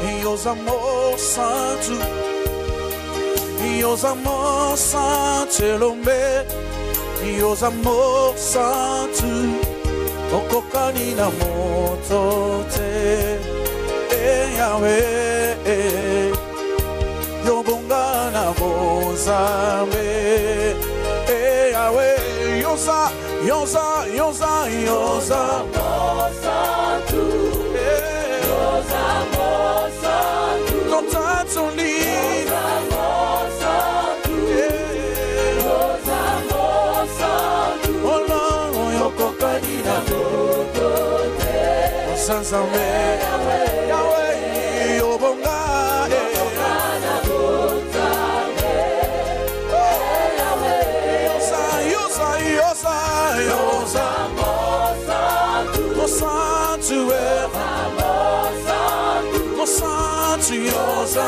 Yosamo Santu, Yosamo Santelome, Yosamo Santu, Okokani na motote, Yahweh, Yobunga na bozame, Yahweh, Yosa, Yosa, Yosa, Yosa, Santu, Yosa, Santu, Yosa, Santu, Yosa, Santu, Ola, Yokokani na motote, Sansame, Yahweh, Yobunga, na bozame, Yahweh, Yosa, Yosa, Yosa, Sanctuary, no santu, Yosa,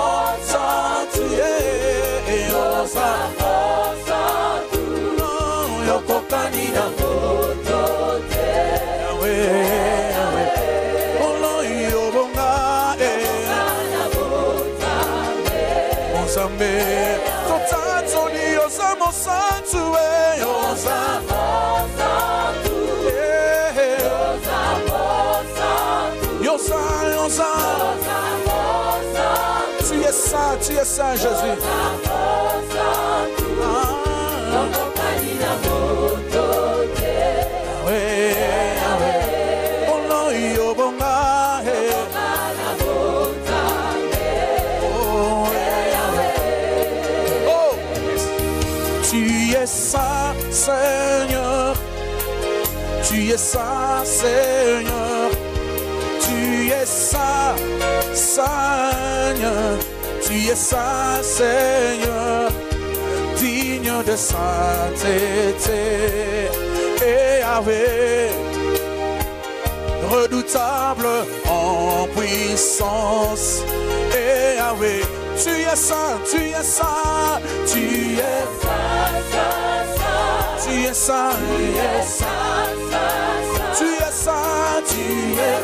sanctuary, Yosa, no yokokani na motote, Yahweh, Yahweh, Olo yobonga, na bozame, Mozambe, totatoni Yosa, mo sanctuary, Yosa, Yosa, Yosa, tu es saint, Jésus. Tu es saint, Seigneur. Tu es saint, Seigneur. Tu es saint, Seigneur. Tu es saint, Seigneur. Digne de sainteté. Et Yahweh, redoutable en puissance. Et Yahweh, tu es saint, tu es saint, tu es saint, tu es saint, tu es saint, tu es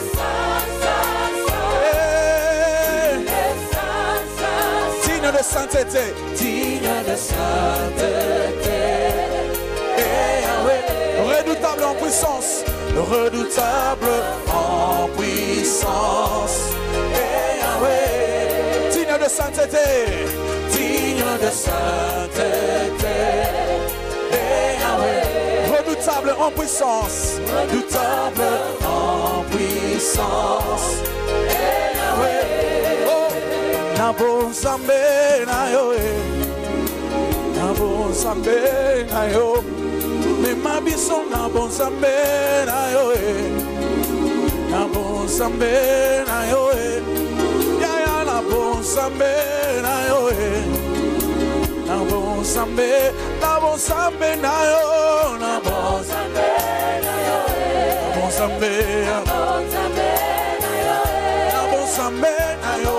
saint, digne de sainteté, digne de sainteté. Et Yahweh, redoutable en puissance, redoutable en puissance. Et Yahweh, digne de sainteté, digne de sainteté. Et Yahweh, redoutable en puissance, redoutable en puissance. Et Yahweh, oh, Nabo Zambe na yo, Nabo Zambe na yo. Mais ma bison na bon Zambe na yo, na bon Zambe na yo, ya ya na bon Zambe na yo, na bon Zambe na yo, na bon Zambe na yo, na bon Zambe na yo, na bon Zambe na yo,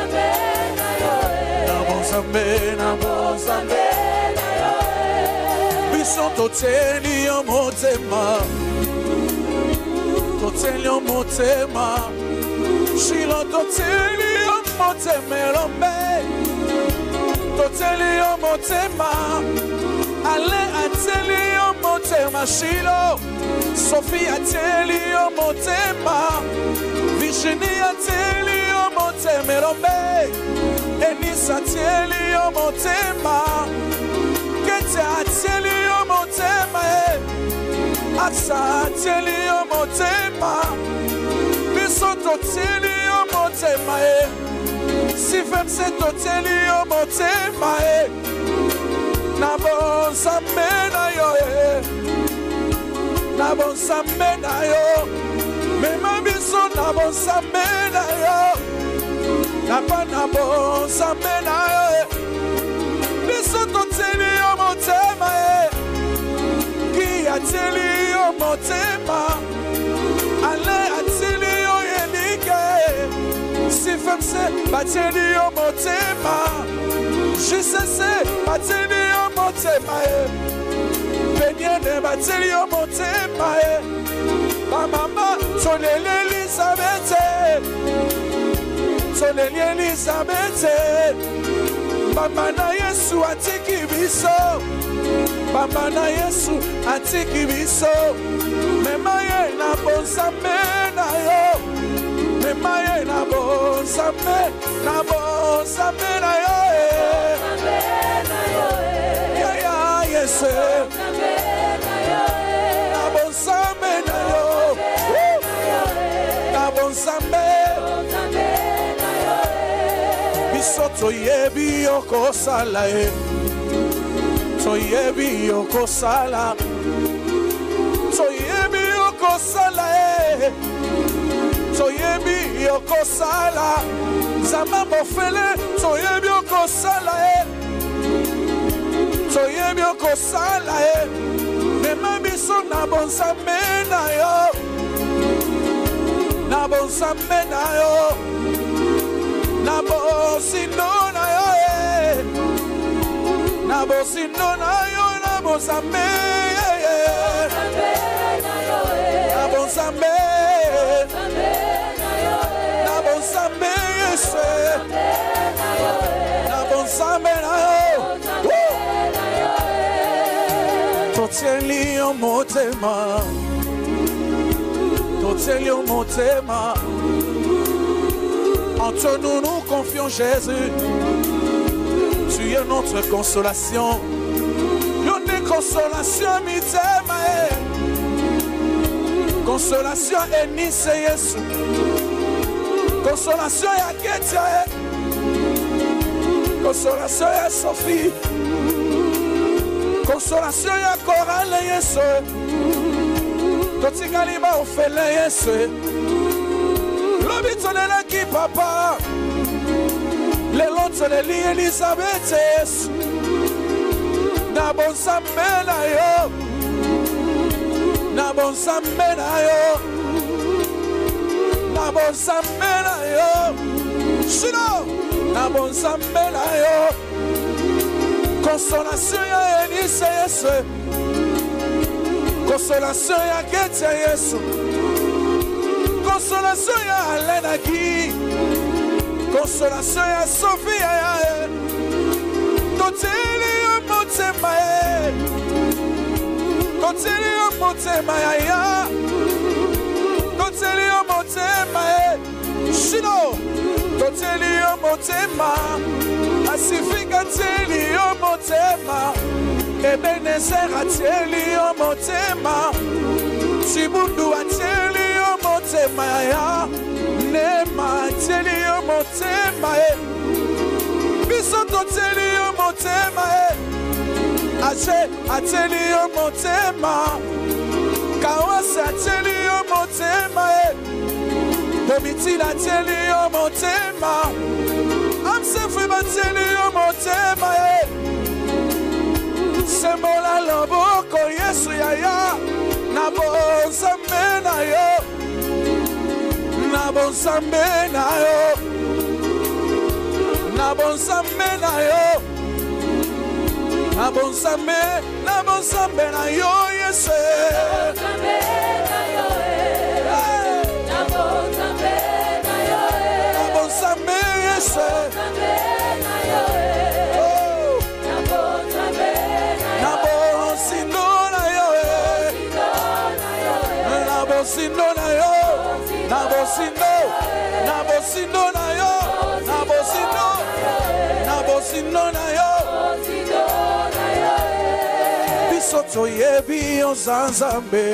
na bon Zambe na bon Zambe. Toteli omotema, toteli omotema, shilo toteli omotemelombe, toteli omotema, ale ateli omotema, shilo, Sophie ateli omotema, Vishini ateli omotemelombe, Enisa ateli omotema. Ateli omotema, ateli omotema, bisoto teli omotema, si fem se to teli omotema, na bon Zambe na yo, na bon Zambe na yo, me ma biso na bon Zambe na yo, na pa na bon Zambe na yo. Toteli omotema, ki ateli omotema, ale ateli oyenike, si femse bateli omotema, jisese bateli omotema, penyene bateli omotema, ma mama tonele Elisabeth, Toleli Elisabeth Mama na Yesu atiki biso Mama na Yesu atiki biso Memaye na bonzambe na yo Memaye na bonzambe na yo Ya ya yes na bonzambe na yo na bonzambe biso toyebi okosala toyebi okosala toyebi okosala toyebi okosala zama mofele toyebi okosala toyebi okosala mema biso na bonzambe na yo na bonzambe na yo na bosindo na yo na bosindo na yo na bonzambe na bonzambe na bonzambe na bonzambe na yo totieli yo motema totieli yo motema entre nous nous confions Jésus. Tu es notre consolation. Yone consolation mitema consolation enise Yesu. Consolation ya Ketia consolation ya Sophie. Consolation ya Korale Yesu. Totikaliba ofele Yesu. Lobitonela ki papa Lelontoneli Elisabeth na bonzambe na yo na bonzambe na yo na bonzambe na yo Shino na bonzambe na yo Consolation ya Elise Yesu Consolation ya Ketia Yesu Consolation ya Alena Ki Consolation ya Sophia ya Toteli yo motema Toteli yo motema ya Toteli yo motema Shino Toteli yo motema Asifika teli yo motema Ebenezer ateli yo motema Chibundu ateli yo motema ya Nema ateli yo motema Bisoto ateli yo motema Ache ateli yo motema Kawase ateli yo motema Domitila ateli yo motema Amsefu ateli yo motema Semola loboko Yesu yaya Na bonzambe na yo Na bonzambe na yo Na bonzambe na yo Na bonzambe na yo Yesu Na bonzambe na yo Na bonzambe Yesu Bosindo na yo, na bosindo na yo, na bosindo na yo. Biso toyebi onzambe,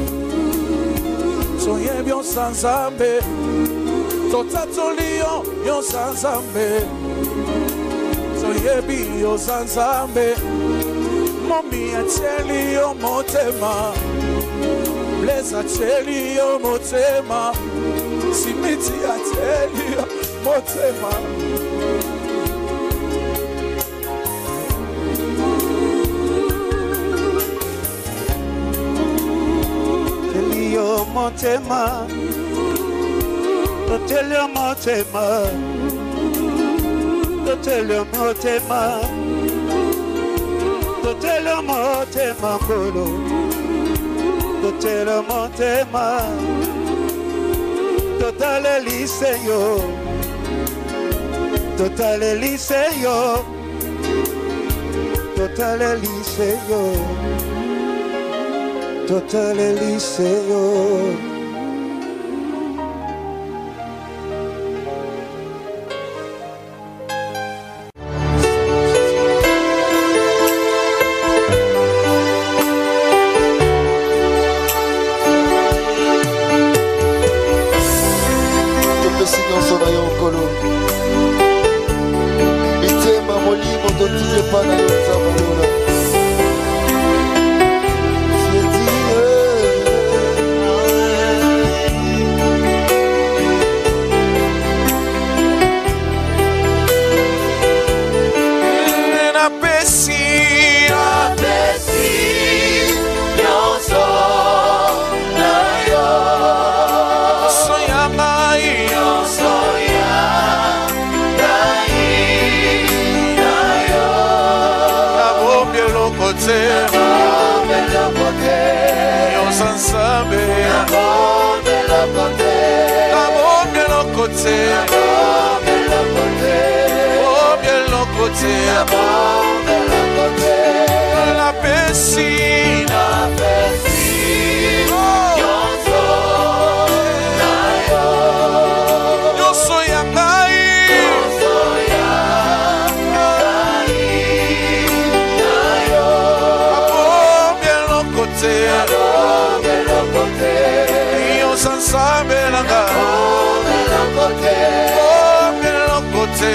toyebi onzambe, totatoli onzambe, toyebi onzambe, momi ateli motema. Bless ateli yo motema Simiti ateli yo motema Ateli yo motema Ateli yo motema Ateli yo motema Ateli yo motema kolo Totele motema Totale liseyo Total Eliseo, Total Eliseo, Total Eliseo. La piscina, yo soy Agai, bien locote, yo sansabe langa, bien locote.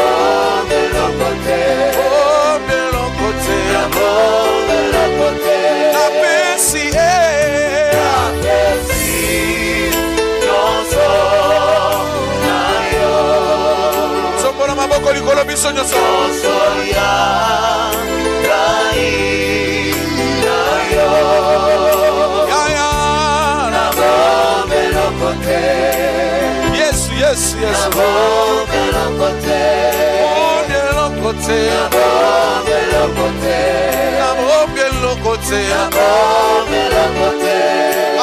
Yo soy yes, yes, yes. I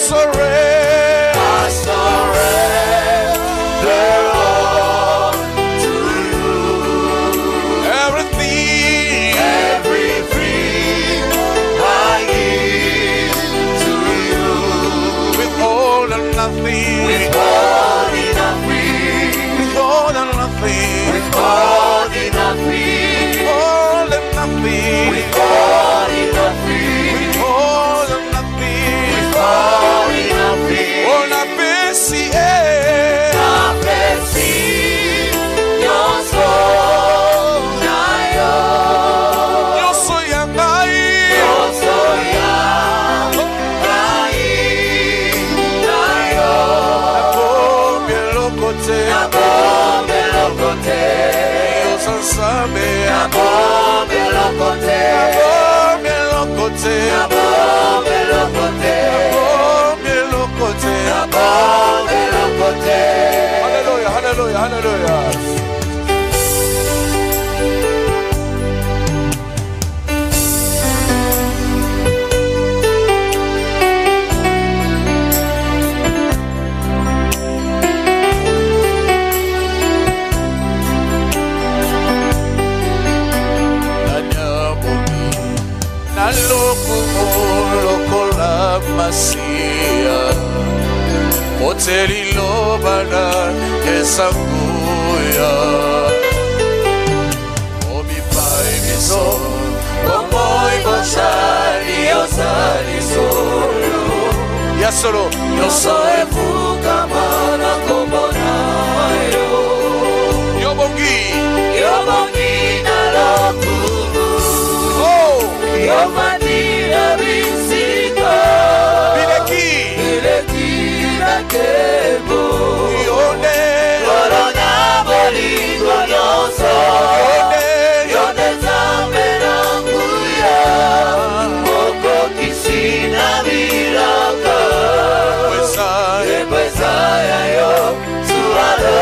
surrender all to you. Everything I give to you. Withhold and nothing. Withhold and nothing. Withhold and nothing. Withhold and nothing. Withhold and nothing. Withhold and nothing. Withhold and nothing. Withhold and nothing. Oh, na pesi, na pesi, yo soy Agai, bien locote, yo sansabe, bien locote, hallelujah, hallelujah, hallelujah. Lokola masia Oteli lobana kesanguya Omi pai miso Omoi bochari osari solo Ya solo Yo soy fukamana komonayo Yobongi na lokumu Oh Yomadira bisika Bileki na kebo Yone Corona bolingo yoso Yone zamera nguya Moko kisina viraka Pesa ya yo Suara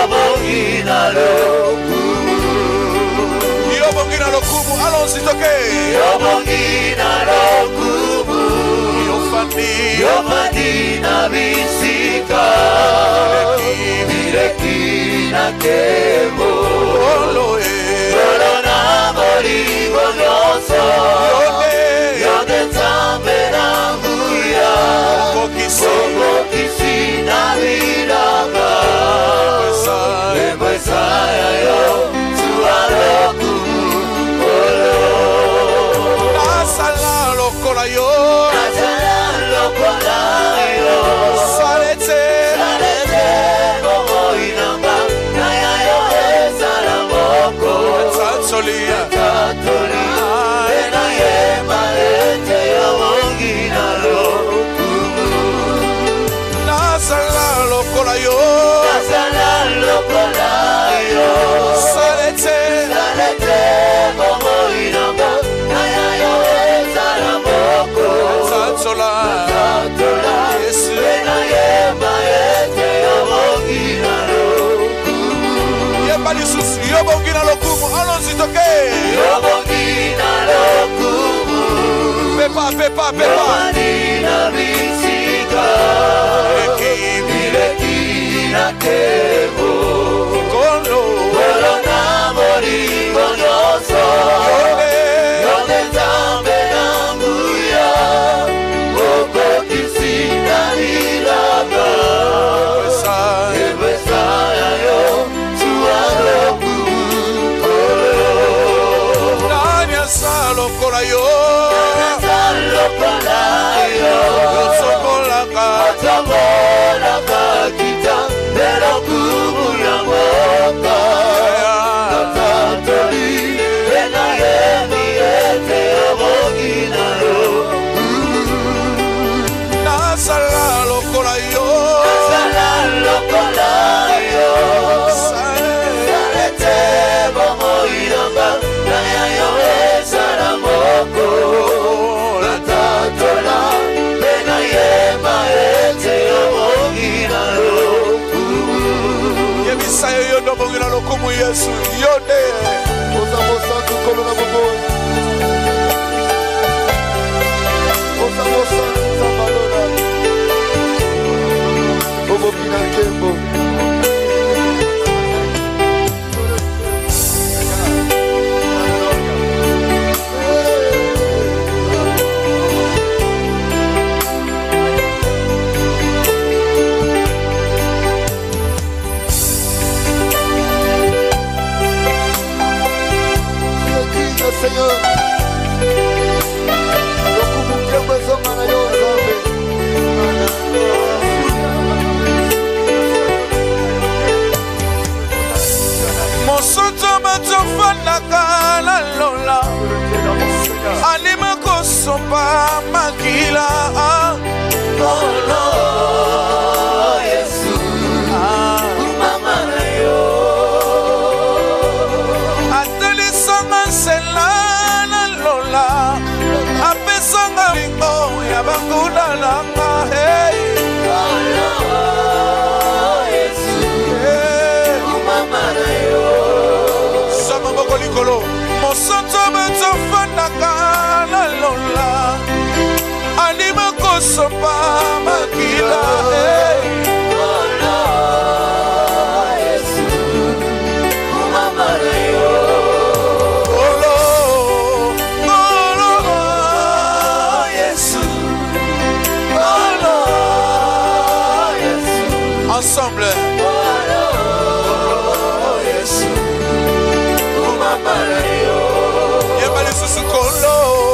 Yobongina lokumu, allons-y, toquez. Yobongina lokumu, Yofani na bisika, Bileki na kemo, Corona morigo nyoso, Yode tambe na nguya, Kisi na viranga, Ebesaya yo, Tualoku. Nasala lokola yo, Salete, Bomo inamba, Naya yo esala moko, Tatsolia, Ena yema ete yo mongina roku. Nasala lokola yo, Salete, Bomo inamba, Naya yo esala moko, Tatsola, Yesu, Ena yema ete yo mongina roku. Yemba lisusu, Yobongina lokumu, allons-y, toquez. Yobongina lokumu, Pepa, Yobongina bisika, Bileki na kemo, Corona morigo nyoso, Yode tambe na nguya, Oko kisi na ilanga, Ebesaya yo, Tualoku. Nanya salokola yo, Yosokolaka, Nasala lokola yo, Yemisayo yo Yobongina lokumu Yesu, Yode. Seigneur, Mosoto batofandaka la lola, Alima kosopa makila. Oh no, Yesu, mama na yo. Atelisanga sela la lola, apesanga ringo ya banguna langa. Hey, Oh no, Yesu, mama na yo. sama boko likolo. Mosoto batofandaka la lola, Alima kosopa makila. Hey. Oh no, Yesu, mama na yo. Ensemble. Yemba lisusu kolo.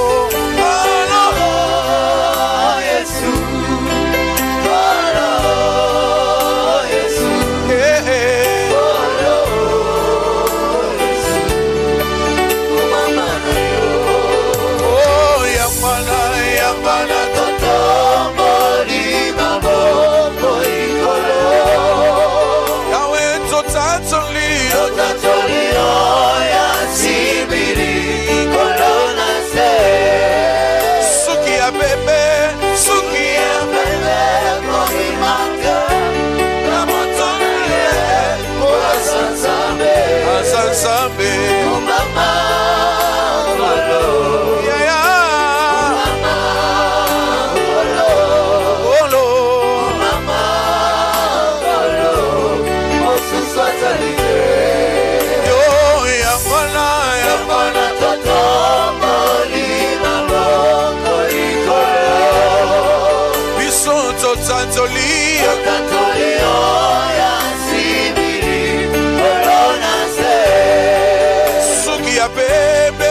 Oh, yambana Yahweh totatoli. Totally, oh, yeah, see me, Corona. Totanzoli Suki ya bebe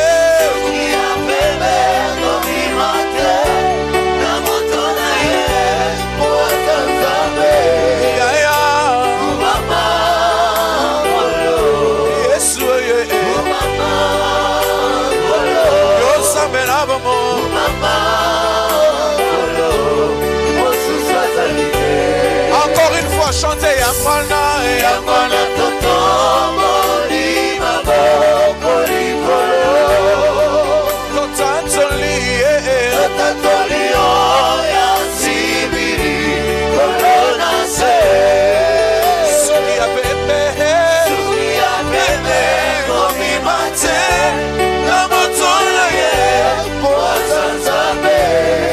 encore une fois chanter Yamana Yamana Toto Molima Boko Likolo Totanzoli Totanzoli Oya Sibiri Kolona Se Suki ya bebe Komi Mate Namotona Ye Poasanzabe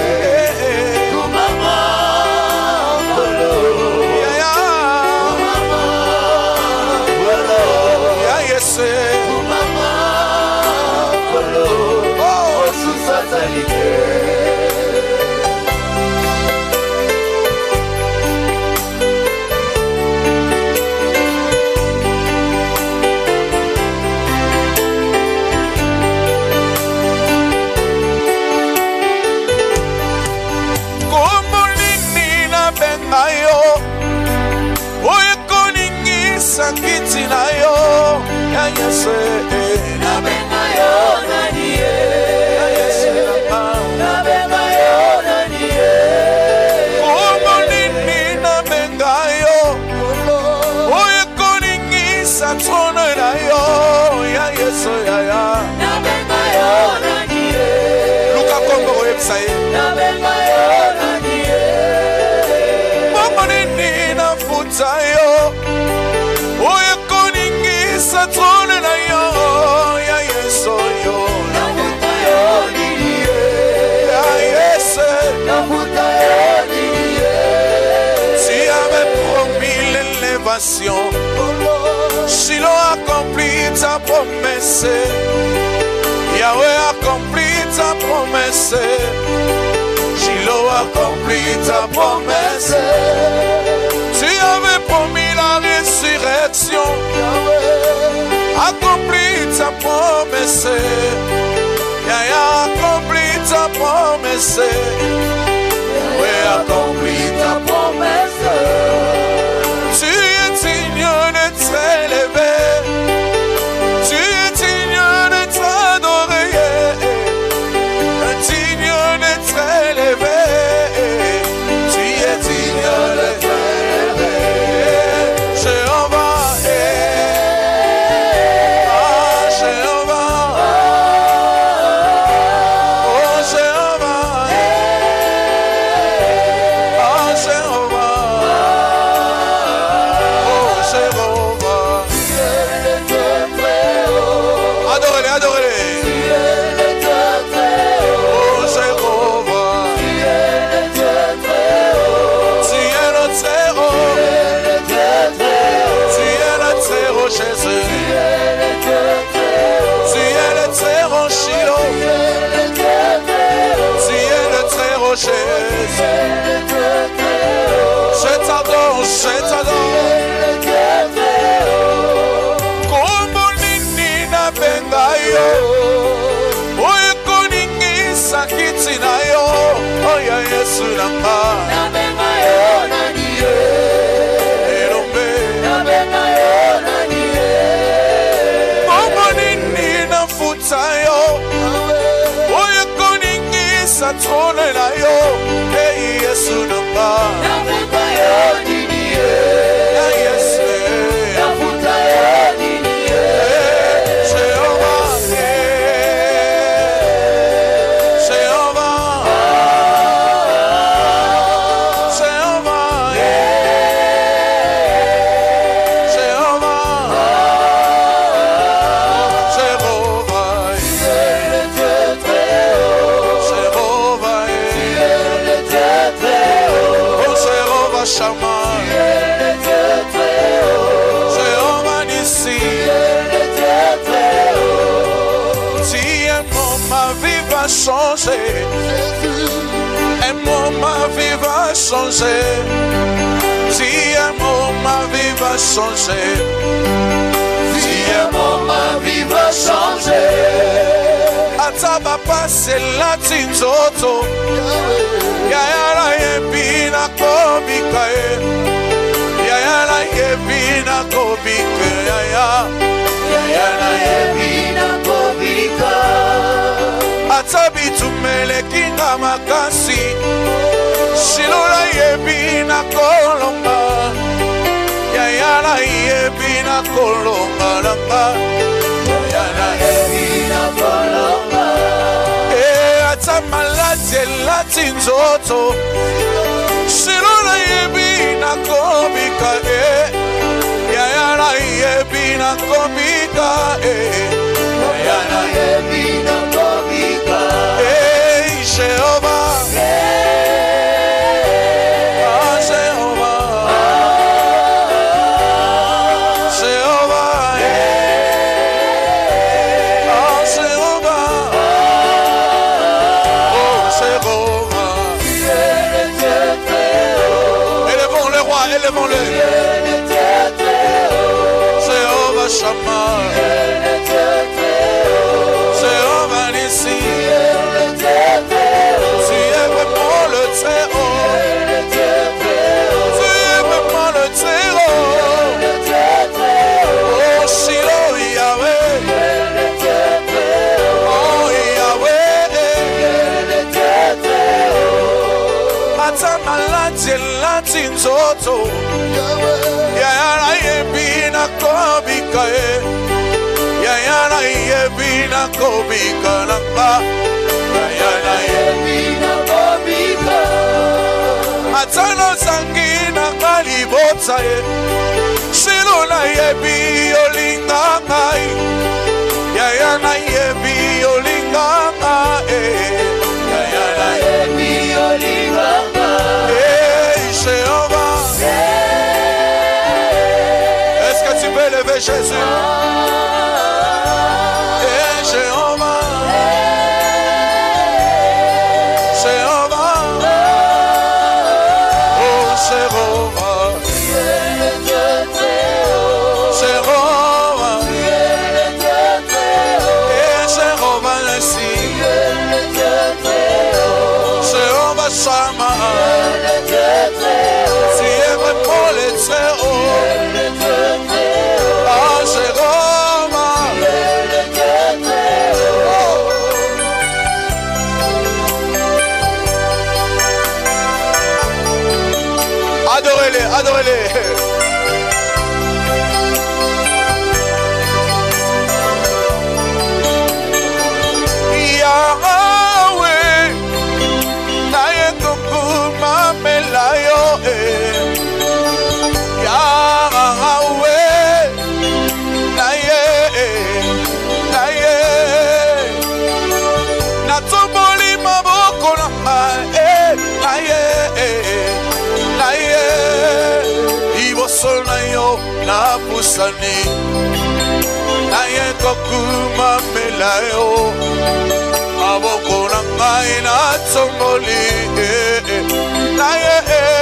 Sakiti na yo, ya yese. Na benga yo na niye, ya yese na benga yo na niye. Omo nini na benga yo, oye koningi satrone na yo, ya yese ya ya. Na benga yo na niye. Luka Kongo website. Na benga yo na niye. Omo nini na futa yo. Oye koningi satrone na yo, ya yeso yo. Na futa yo niye, ya yese. Na futa yo niye. Tu avais promis l'élévation, Shiloh accomplit ta promesse. Yahweh accomplit ta promesse. Shiloh accomplit ta promesse. Tu avais promis la résurrection, accomplis ta promesse. Yahweh accomplis ta promesse. Yahweh accomplis ta promesse. Tu es digne d'être élevé, tu es digne d'être adoré, digne d'être élevé, tu es digne d'être élevé. Jéhovah, Jéhovah, oh Jéhovah, Jéhovah, oh Jéhovah. Adorez-les, adorez-les. Oh Jéhovah, tu es notre héros. Jésus, tu es le très haut Shiloh, tu es le très haut Jésus. Je t'adore, je t'adore. Como nini na benga yo, oye koningi sakiti na yo, oya Yesu nanga. Na benga yo na niye, erombe. Na benga yo na niye. Oye koningi satrone na yo, hey Yesu nanga. Na futa yo niye, ya Yesu. Na futa yo niye, Jehovah, Jehovah, Jehovah, Shammah, Jéhovah Nissi, si un mot ma vie va changer, un mot ma vie va va changer. Si un mot, ma vie va changer. Si un mot, ma vie va changer. Ataba passe la tinzoto. Yayala yebina kobikae. Yayala yebina kobike. Yayala yebina kobika. Atabi tumele kinga makasi. Shilola yebina kolonga. Yayala yebina kolonga langa. Yayala yebina kolonga. Atamalate latinzoto. Shilola yebina kobika. Yayala yebina kobika. Yayala yebina kobika. Jehovah. Élevons-le. Jéhovah Shammah. Jéhovah Nissi. Tu es vraiment le Très-Haut. Tu es vraiment le Très-Haut. Oh Shiloh Yahweh. Oh Yahweh. Atamalati latinzoto. Yayala yebina kobika. Yayala yebina kobika namba. Yayala Yebina kobika. Atano sangina kalibotsa. Shilona yebi olinga ngai. Yayala yebi olinga ngai. Yayala yebi olinga ngai. Jéhovah. Est-ce que tu peux lever Jésus? Jéhovah. Jéhovah. Oh Jéhovah. Jéhovah. Jéhovah Nissi. Jéhovah Shammah. Tu es vraiment le Très-Haut. Ah, Jéhovah. Adorez-les, adorez-les. Yahweh, naye kokuma melayo. Yahweh, naye natoboli maboko nanga. Naye iboso na yo napusani. Naye kokuma melayo. Maboko nanga natoboli. Naye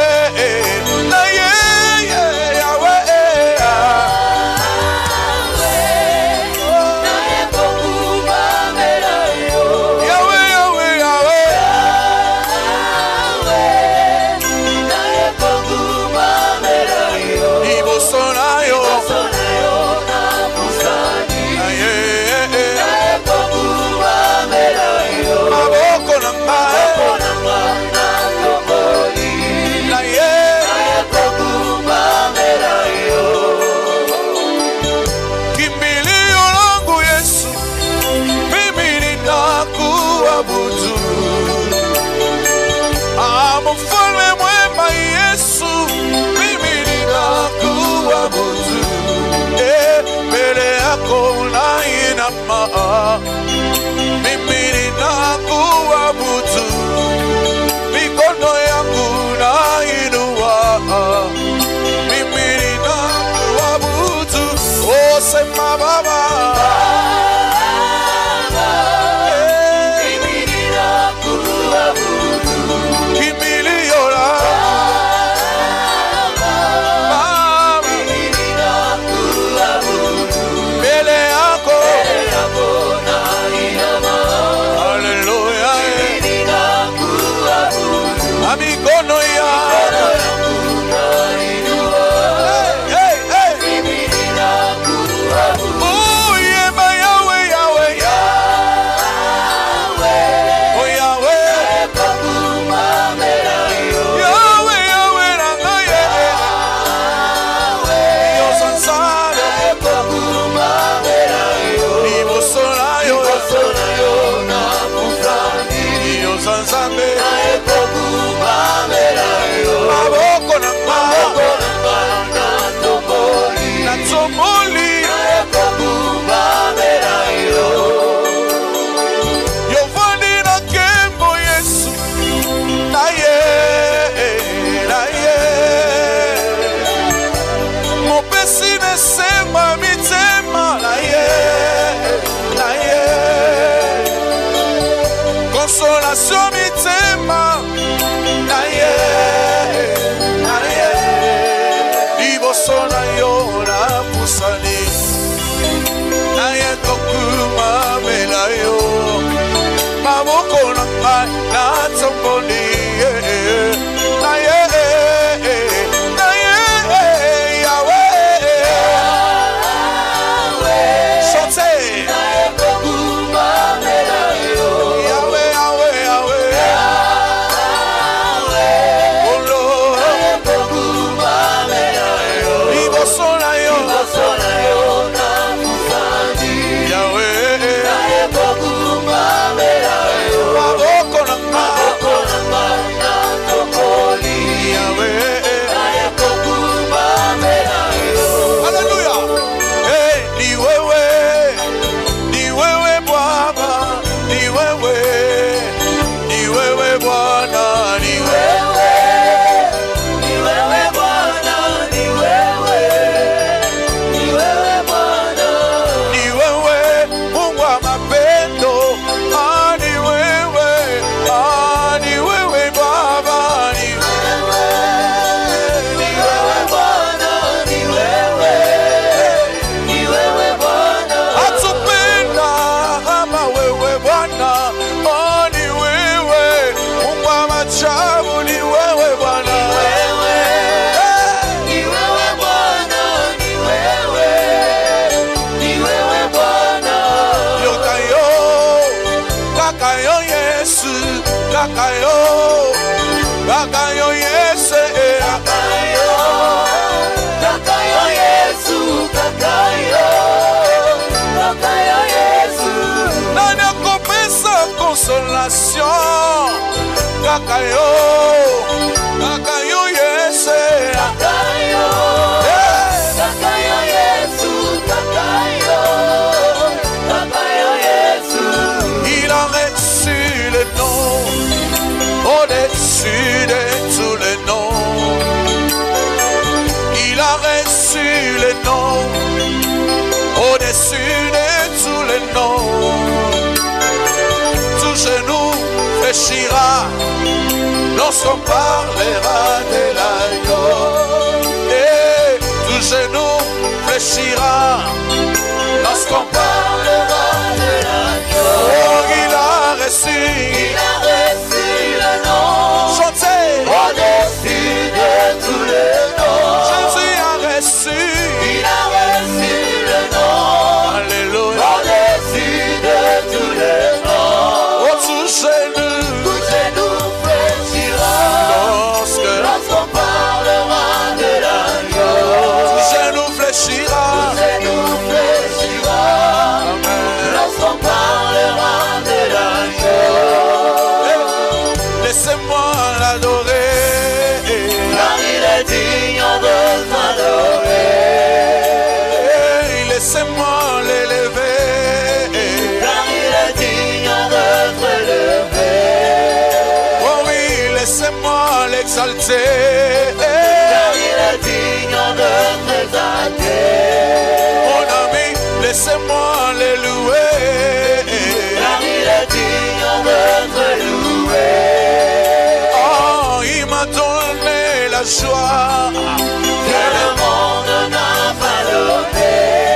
mfalme mwema Yesu, mimi ninakuabudu. Mbele yako nainama, mimi ninakuabudu. Mikono yangu nainua, mimi ninakuabudu. Oh, sema Baba. Kimbilio la Kakayo, Kakayo, yes, Kakayo, Kakayo Yesu, Kakayo, Kakayo Yesu. Il a reçu le nom au-dessus de tous les noms. Il a reçu le nom au-dessus de tous les noms. Tout genou fléchira lorsqu'on parlera de l'agneau. Et tout genou fléchira lorsqu'on parlera de l'agneau. Oh, il a reçu Le nom chantez au-dessus de tous les noms. Jésus a reçu. Il a reçu le nom Alléluia. au-dessus de tous les noms. Oh, tout genou Tout genou fléchira lorsqu'on parlera de l'agneau. tout genou fléchira. Tout genou fléchira lorsqu'on parlera de l'agneau. Laissez-moi l'adorer. Car il est digne de m'adorer. Laissez-moi l'élever. Car il est digne d'être élevé. Oh oui, laissez-moi l'exalter. Car il est digne d'être exalté. Mon ami, laissez-moi les louer. Car il est digne d'être loué. Oh, il m'a donné la joie Que le monde n'a pas donné.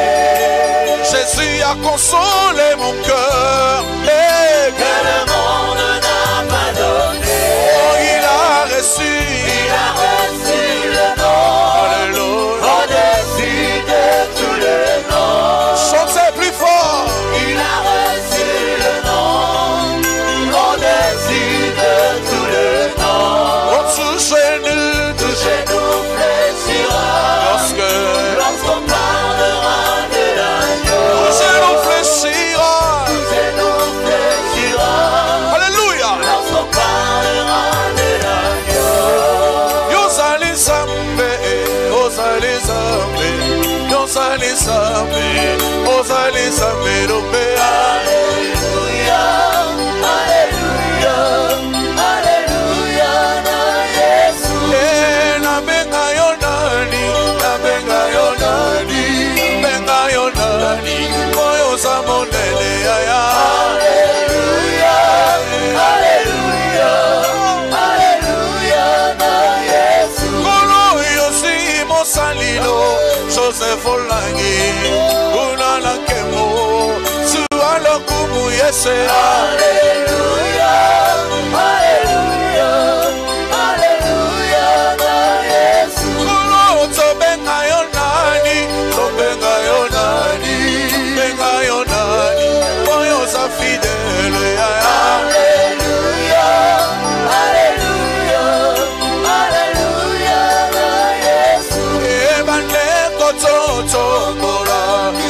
Jésus a consolé mon cœur. Que le monde n'a pas donné. Oh, il a reçu. Il a reçu le nom Alléluia. au-dessus de tous les noms. Chantez plus fort. Il a reçu le nom au-dessus de tous les noms. Oh, tout genou, Tout genou fléchira lorsqu'on parlera de l'agneau. tout genou fléchira. Tout genou fléchira Alléluia. lorsqu'on parlera de l'agneau. Yosali Zambe, Osali Zambe, Yosali Zambe, Osali Zambe, Robea. Alléluia, Alléluia, Alléluia, na Yesu. Na benga yonani, na benga yonani, benga yonani, moyo zamonele aya. Alléluia, Alléluia, Alléluia, na Yesu. Kolo yosi mosalilo, Joseph Olangi, unana kemo, sualo kumu yese. Alléluia, Alléluia, Alléluia, na Yesu. Kolo tobenga yonani, tobenga yonani, benga yonani, moyo za fidele aya. Alléluia, Alléluia, Alléluia, na Yesu. Ebane kototo mora,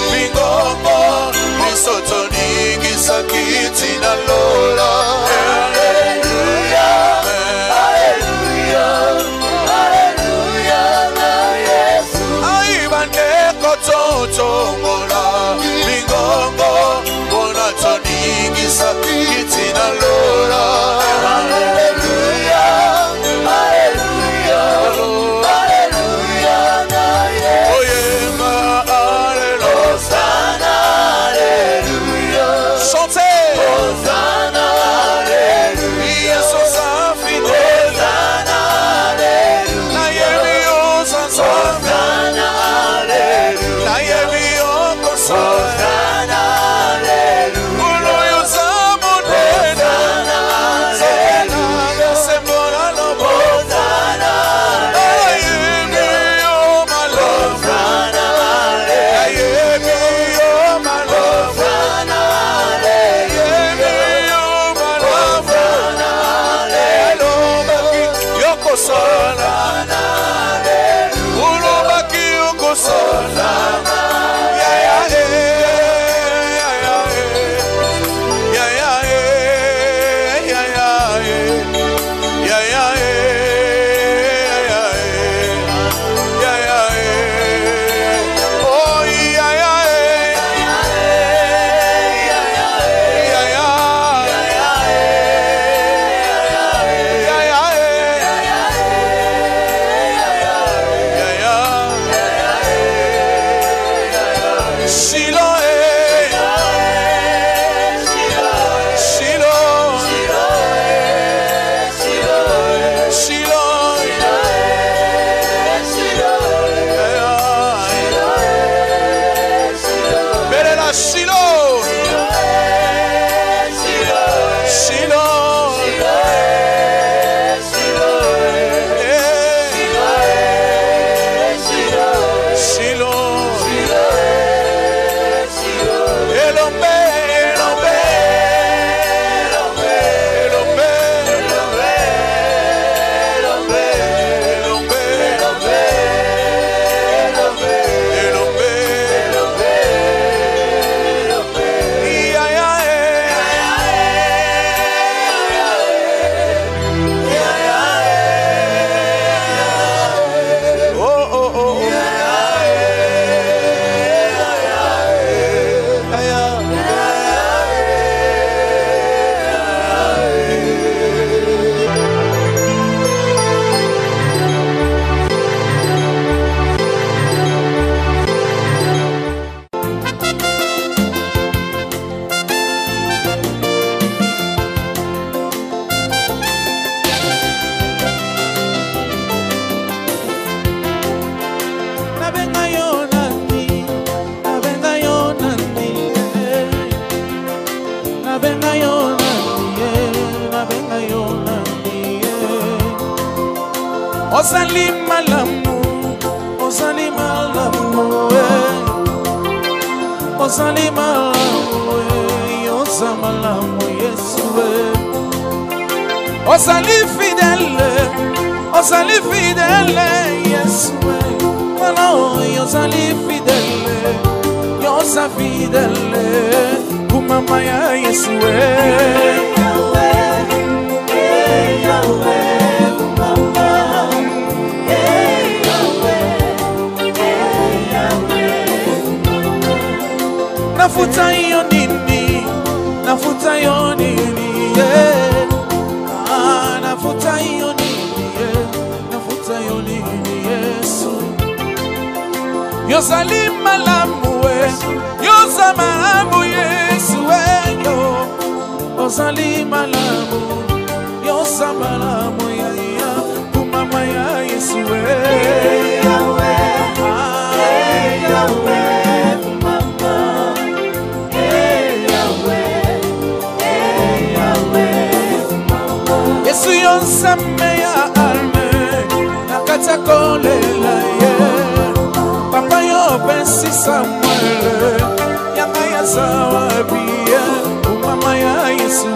mingongo, misotoni gisakiti na lola. ozali malamu, ozali malamu, ozali malamu, ozali malamu, Yesu. Ozali fidèle, Yesu. Ozali fidèle, yoza fidèle, kumama ya Yesu. Nafuta yo nini, nafuta yo nini, nafuta yo nini, nafuta yo nini, Yesu. Yozali malamu, yoza malamu, Yesu. Yozali malamu, yoza malamu, ya kumama ya Yesu. Yesu yonsame ya alme, nakata kolela ye. Papa yo pensi Samuel, yanga ya zawabiye, umama ya Yesu.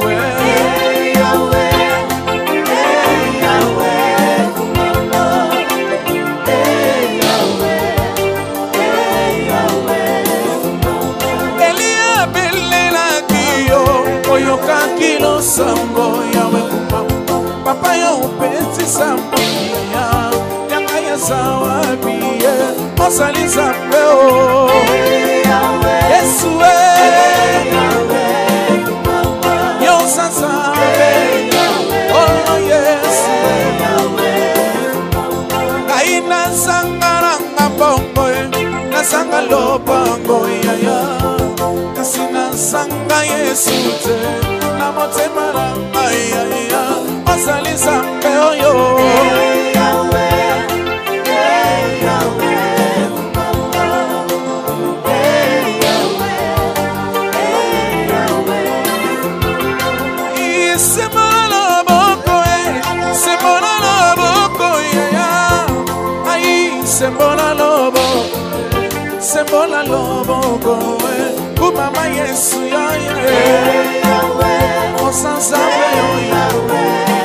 Elia belela kiyo, oyoka kilo sambo yawe kumama. Papa yo pensi Samuel, yanga ya zawabiye, ozali zambe o Yesu. Yoza zambe, oh Yesu. Kaina sangara ngabongo, na sanga lobango ya. Kasina sanga Yesu te, na motema ranga ya. Ozali zambe o yo. Sembola lobo goe, kumama Yesu ya osansa yo Yahweh,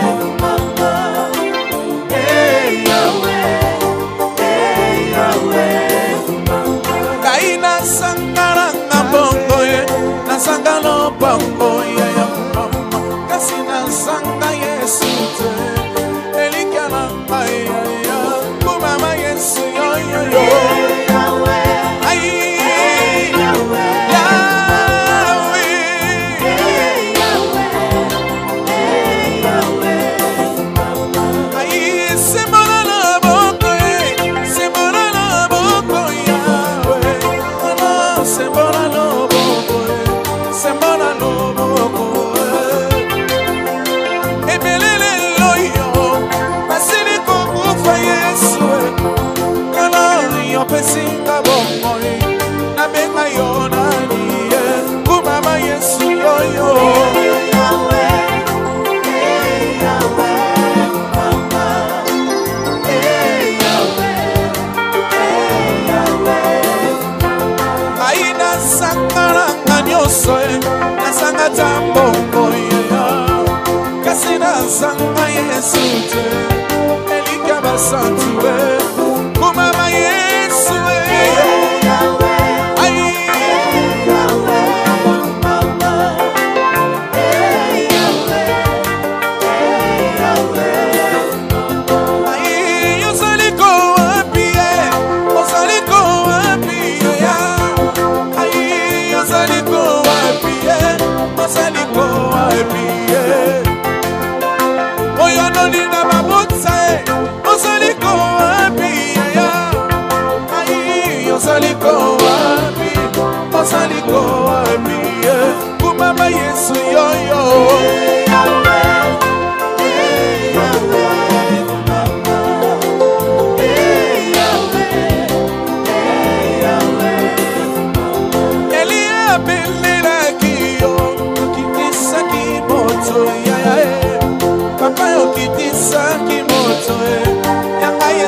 kaina sangara ngabongo na sangalo bongo ya mama, kasina sanga Yesu te, elikana ya kumama Yesu ya Sembola lobo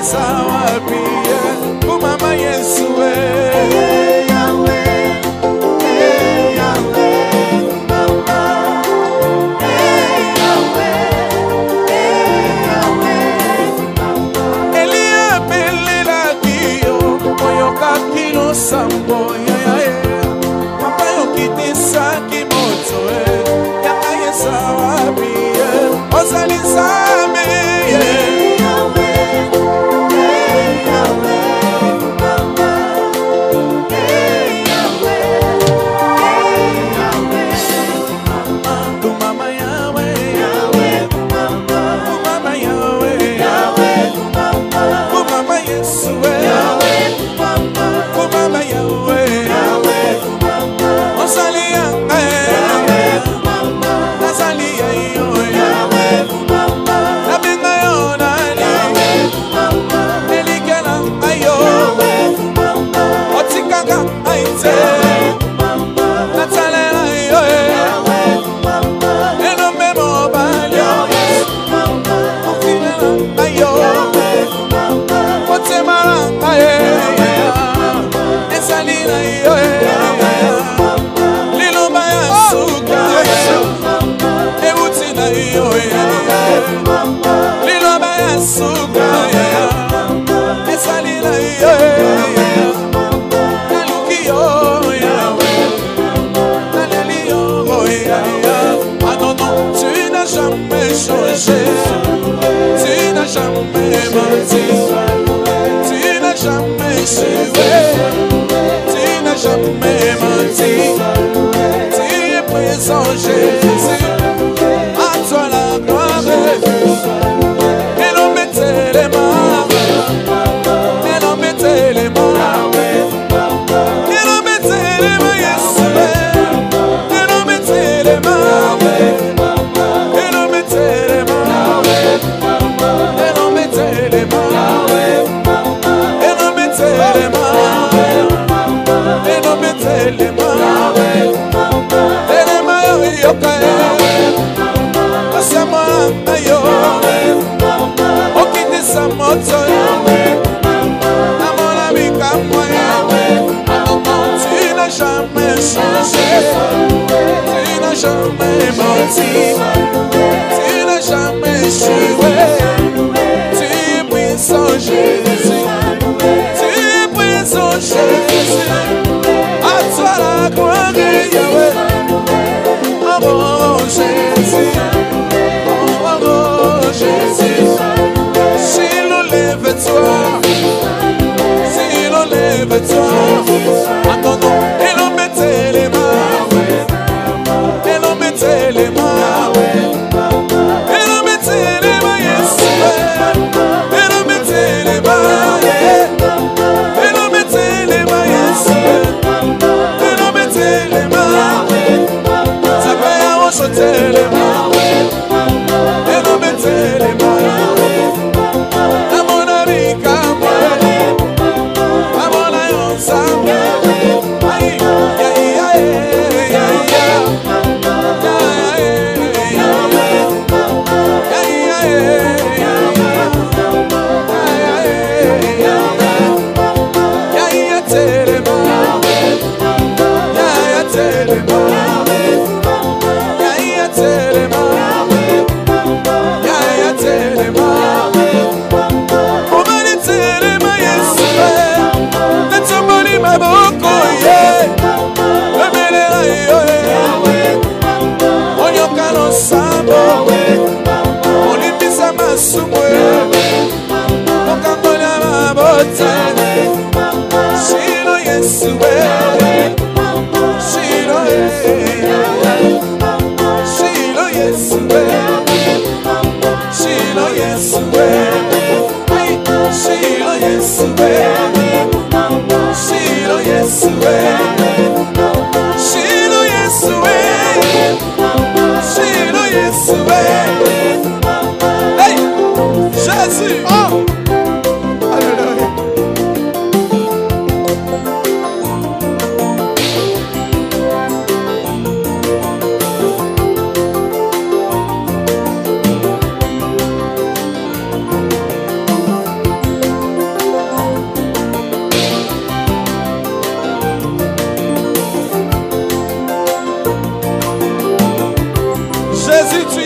sawa pia kumama Yesu Elia belela kiyo oyoka kilo sambo papa yokitisa kimoto yakaye sawa pia ozali same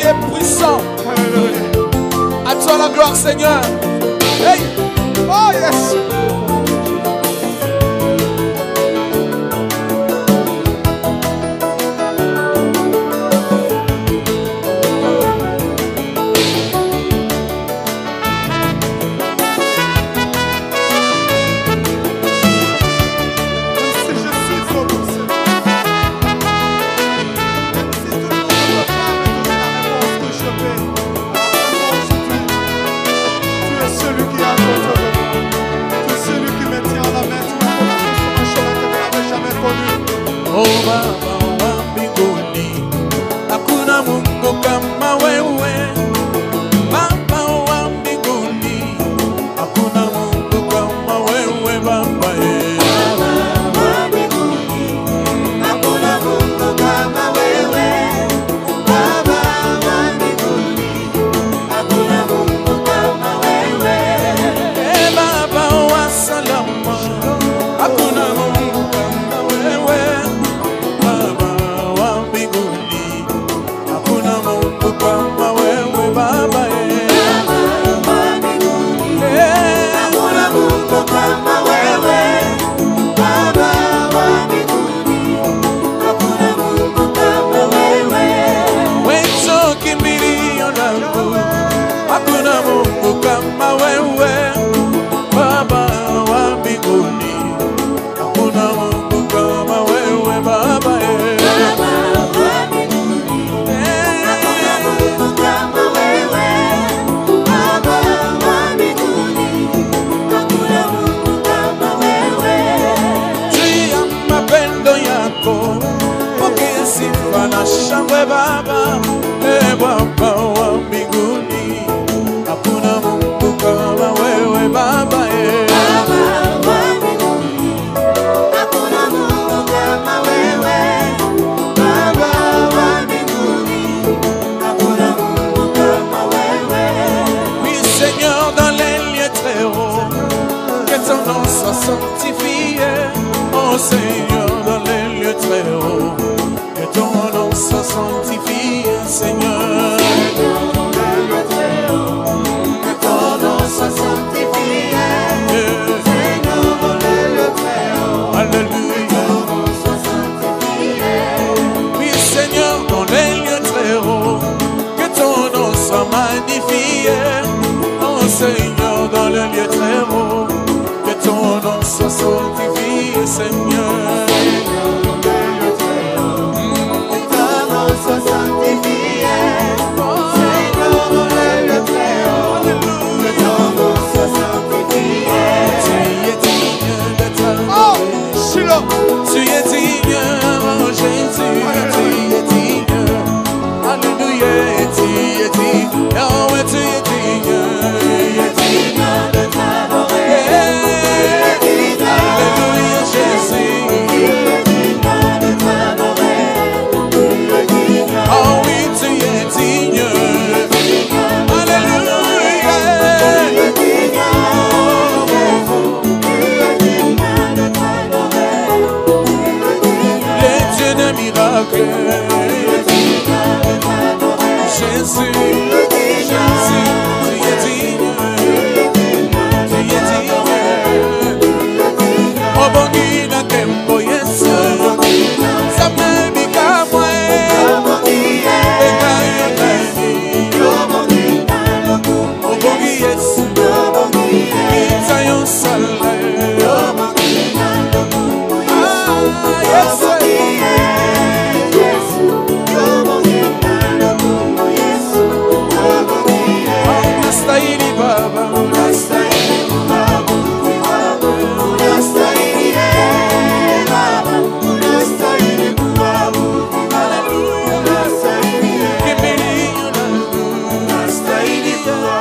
es puissant. À toi la gloire, Seigneur. Hey. Oh yes. Oh Baba wa mbinguni, hakuna Mungu kama wewe. Baba wa mbinguni, hakuna Mungu kama wewe Baba. Baba wa mbinguni, hakuna Mungu kama wewe. Baba wa mbinguni, hakuna Mungu kama wewe. Baba wa salama, hakuna Mungu kama wewe. Baba wa mbinguni, hakuna Mungu kama wewe Baba. Baba wa mbinguni, hakuna Mungu kama wewe. Baba wa mbinguni, hakuna Mungu kama wewe. Wewe kimbilio langu, hakuna Mungu kama wewe. Baba wa mbinguni, hakuna Mungu kama wewe Baba. Baba wa mbinguni, hakuna Mungu kama wewe. Baba wa mbinguni, hakuna Mungu kama wewe. Juu ya mapendo yako, pokea sifa na shangwe Baba. Baba wa mbinguni, hakuna Mungu kama wewe Baba. Baba wa mbinguni, hakuna Mungu kama wewe. Baba wa mbinguni, hakuna Mungu kama wewe. Oui Seigneur, dans les lieux très hauts, que ton nom soit sanctifié. Oh Seigneur, dans les lieux très hauts, que ton nom soit sanctifié, Seigneur. Que ton nom soit sanctifié. Seigneur, dans les lieux très hauts. Alléluia. Ton nom soit sanctifié. Oui Seigneur, dans les lieux très hauts, que ton nom soit magnifié. Oh Seigneur, dans les lieux très hauts, que ton nom soit sanctifié, Seigneur. Que ton nom soit sanctifié. Seigneur, dans les lieux très hauts. Que ton nom soit sanctifié. Tu es digne d'être adoré. Tu es digne, oh Jésus, tu es digne. Alléluia, tu es digne. Oh, ouais, tu es digne. Digne de t'adorer. Alléluia, Jésus. Digne de t'adorer. Oh oui, tu es digne. Alléluia. Les dieux de miracles. Jésus, Jésus, tu es digne. Tu es digne. Oh bon Dieu, na kembo Yesu. Ça me dit qu'à moi. Et qu'à Yétani. Oh bon Dieu Yesu. Kita yon salaire. Ah, Yesu. Unastahili Baba, unastahili. Kimbilio langu, unastahili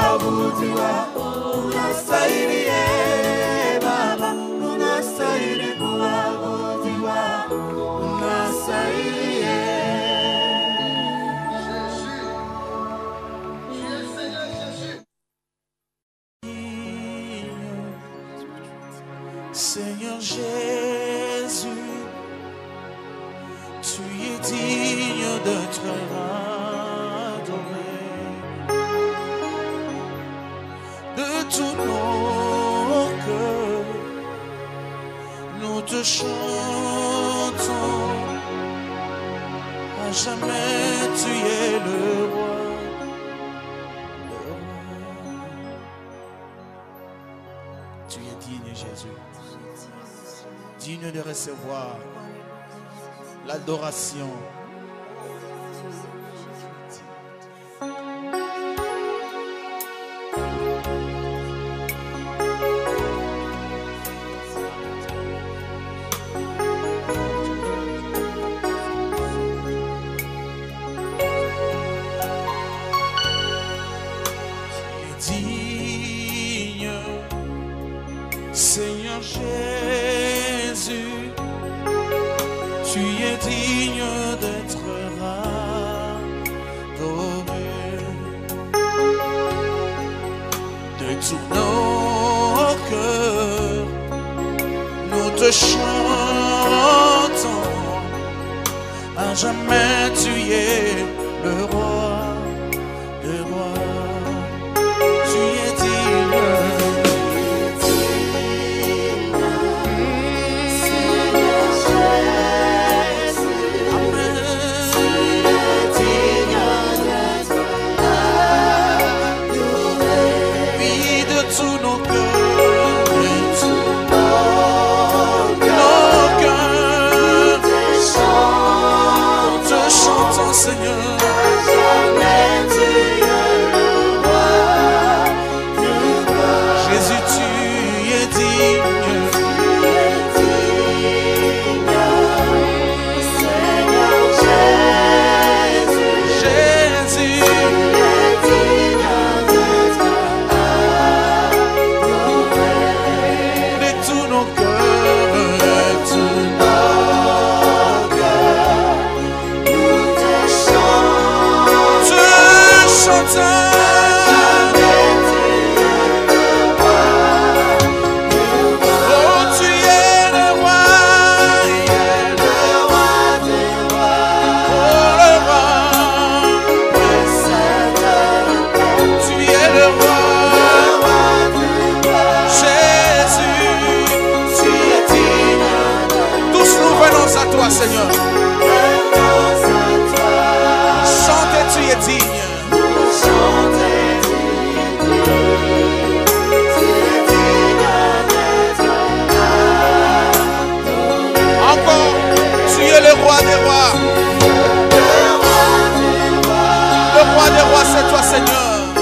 Seigneur Jésus, tu es digne d'être adoré. tous nos cœurs, nous te chantons. À jamais tu es le roi. Tu es digne, Jésus. Digne de recevoir l'adoration. Seigneur Jésus, tu es digne d'être adoré. De tous nos cœurs, nous te chantons. À jamais tu es le roi, le roi. Tu es digne. Seigneur, Jésus, tu es digne. Jésus, de tous nos cœurs, Seigneur, chantez, tu es digne. Encore, tu es le roi des rois. Le roi des rois, c'est toi, Seigneur.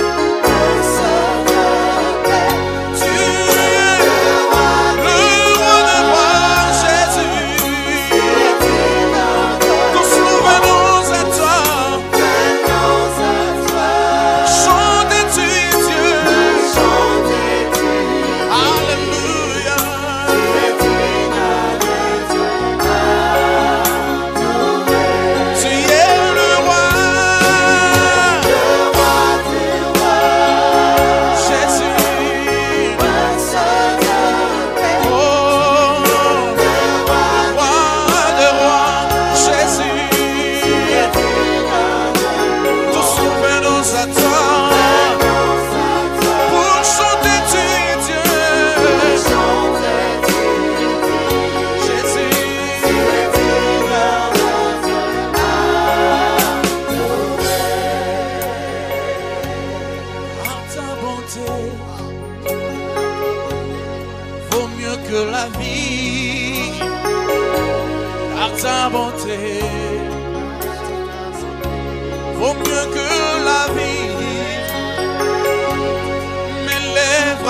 Vaut mieux que la vie, car ta bonté vaut mieux que la vie. Mes lèvres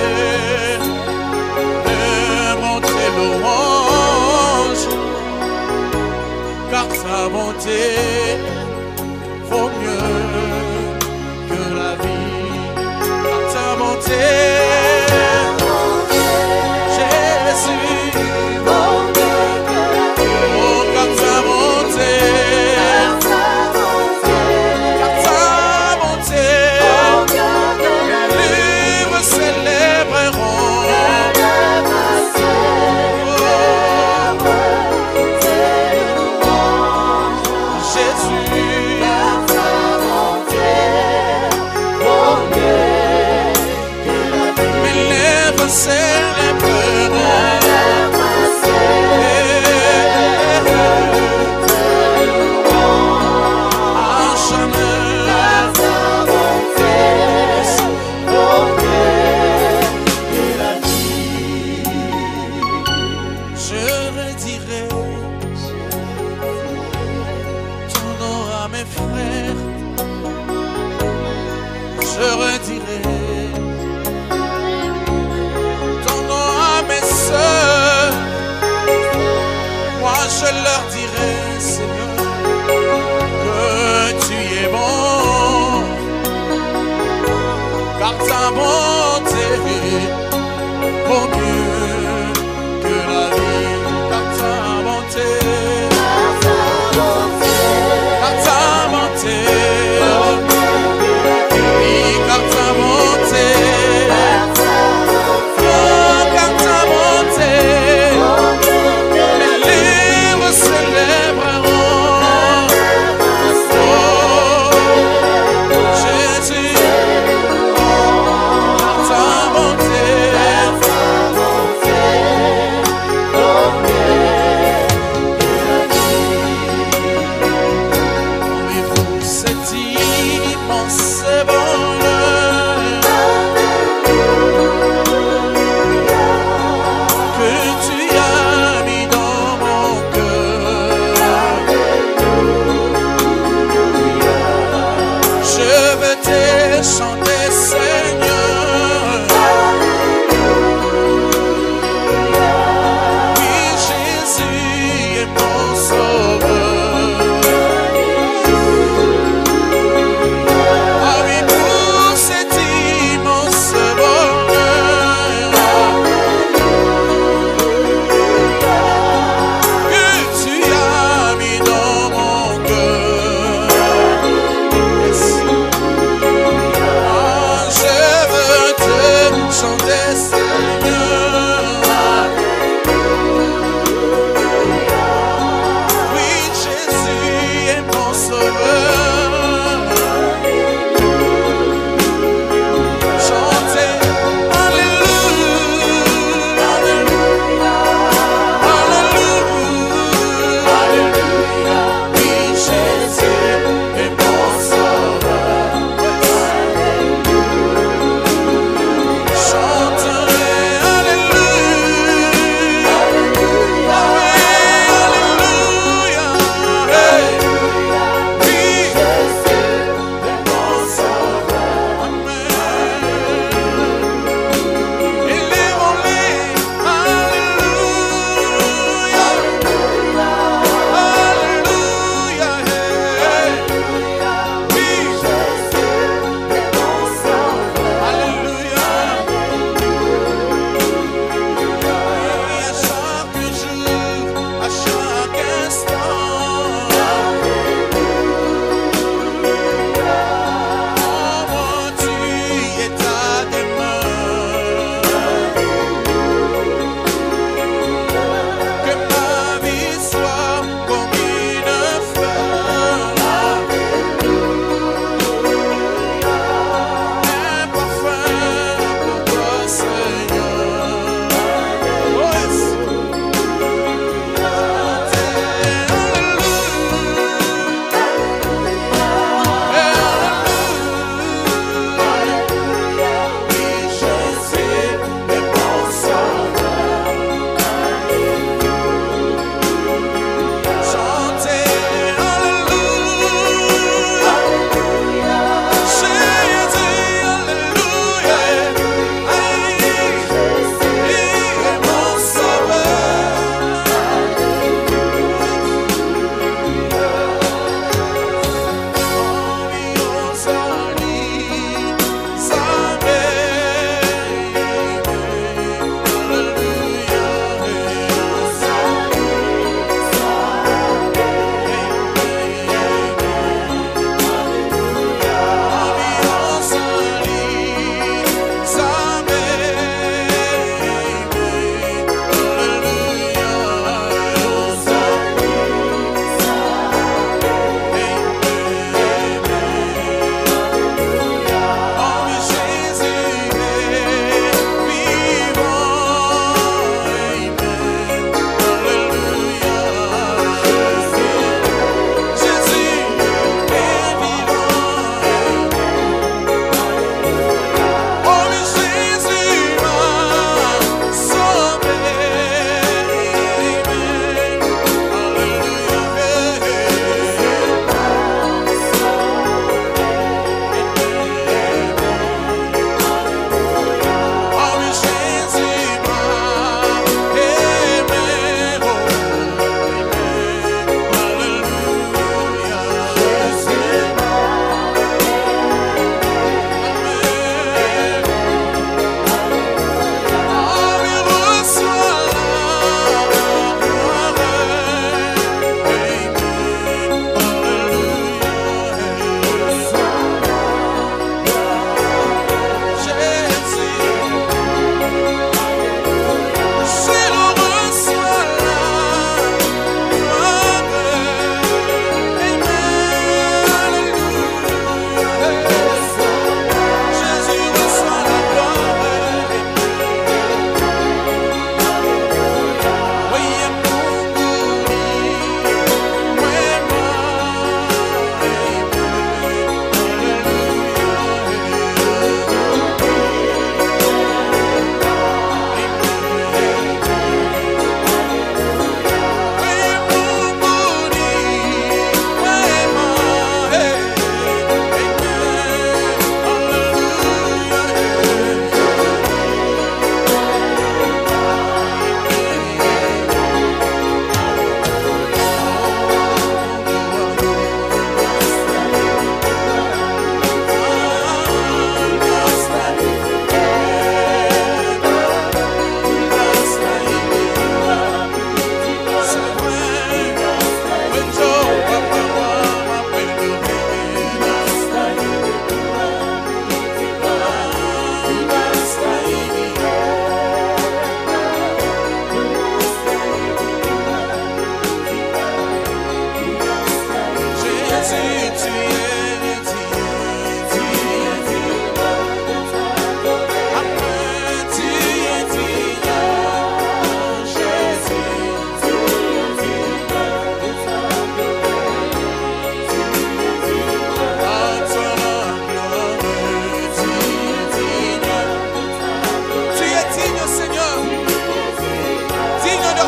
célèbrent tes louanges, car ta bonté vaut mieux que la vie, car ta bonté. Célèbreront ta bonté, oh mieux que la vie, car ta bonté, car ta bonté, oui, car ta bonté, oh, car ta bonté, mes lèvres célébreront, oh, Jésus.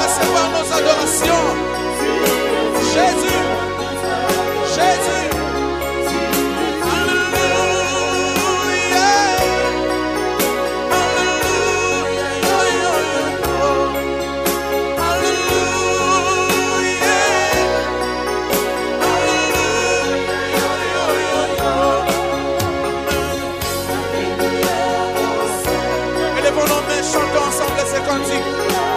recevoir nos adorations. Jésus, Jésus. Alléluia. Alléluia. Alléluia. Élevons nos mains, chantons ensemble ces cantiques.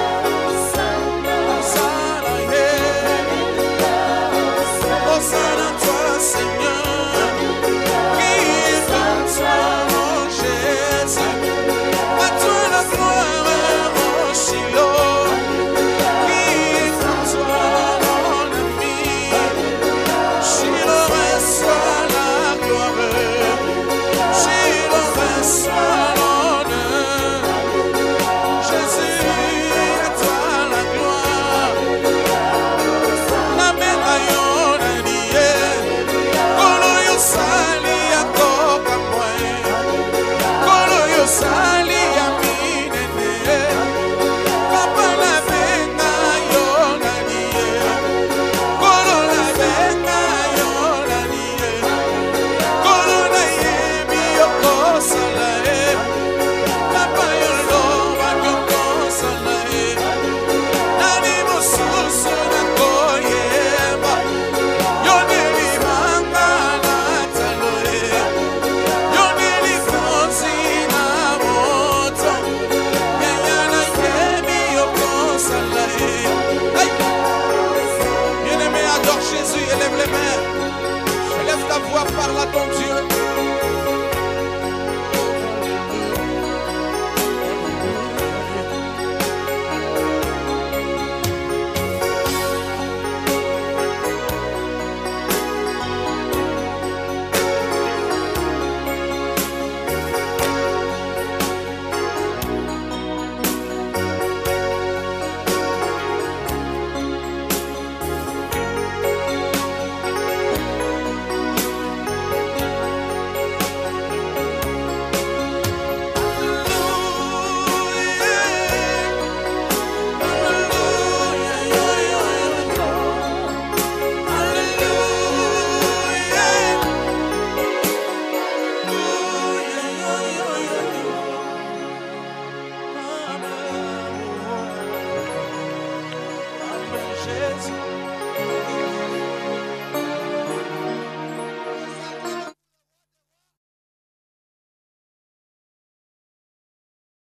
Hosanna à toi, Seigneur, qui est comme toi, mon Jésus. À toi la gloire, mon Shiloh, qui est comme toi, mon ami. Shiloh reçoit la gloire, Shiloh reçoit l'honneur. Jésus, à toi la gloire, la médaille. Sali ya minene, papa la benga yo na nie, kolo la benga yo na nie, kolo na yebi yo kosala e, papa yo loba yo kosala e, nani mosusu na koyeba, yo neli manga na talo e, yo neli kosi. Bien-aimé, adore Jésus, élève les mains. Élève ta voix, parle à ton Dieu.